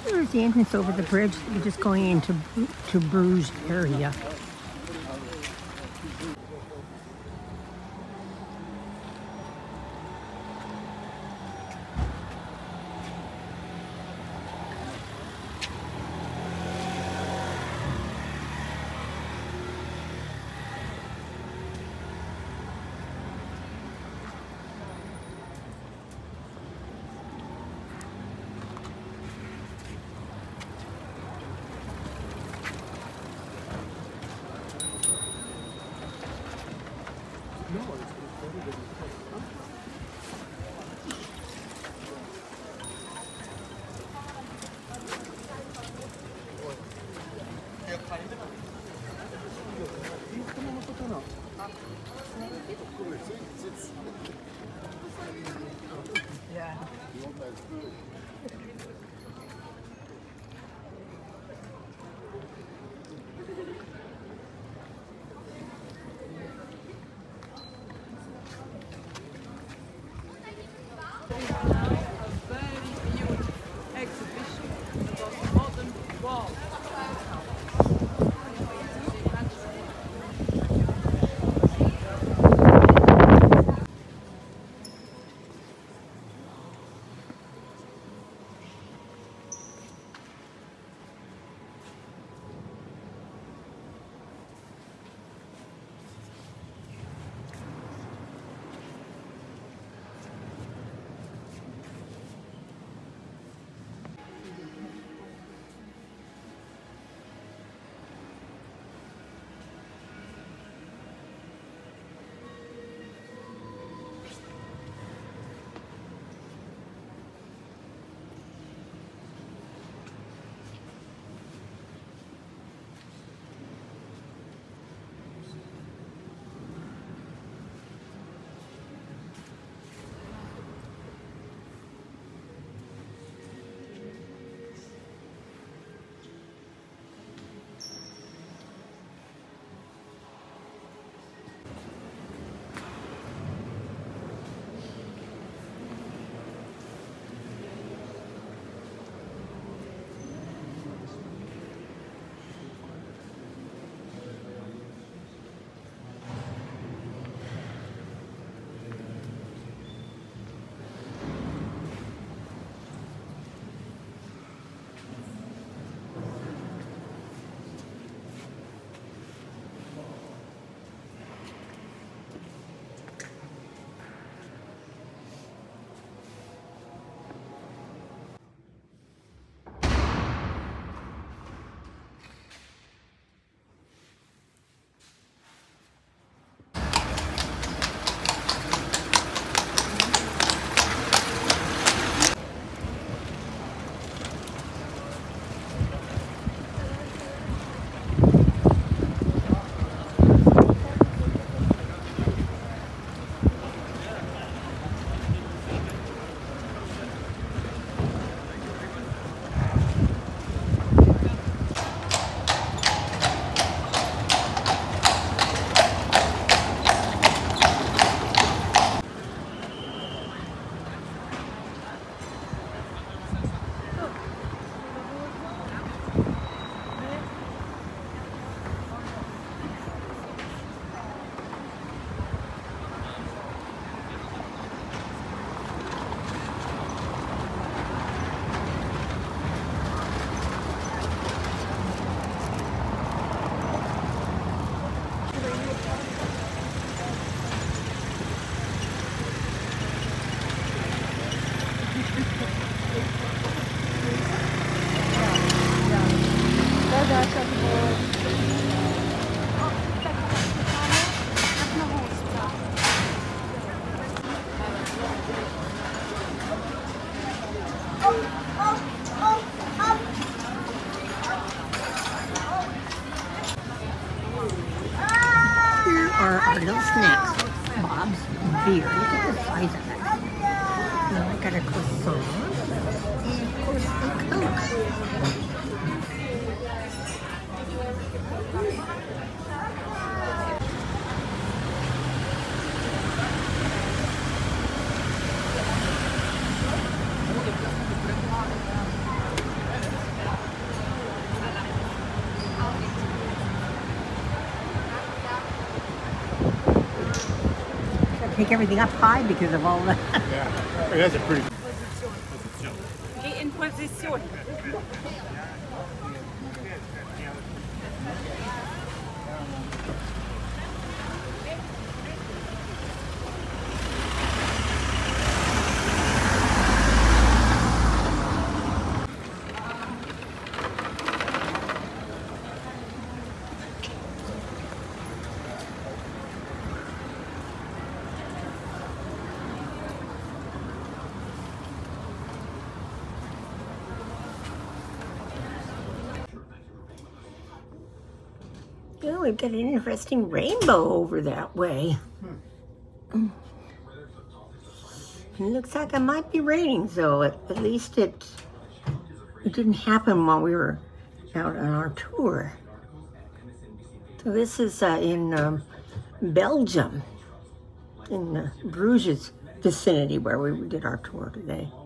There's the entrance over the bridge. You're just going into Bruges area. Yeah. Our little snacks. Bob's beer. Look at the size of it. Now I got a croissant. And of course a Coke. take everything up high because of all the... Yeah, that's a pretty... Geh in Position. Oh, we've got an interesting rainbow over that way. It looks like it might be raining, so at least it didn't happen while we were out on our tour. So this is in Belgium, in Bruges vicinity where we did our tour today.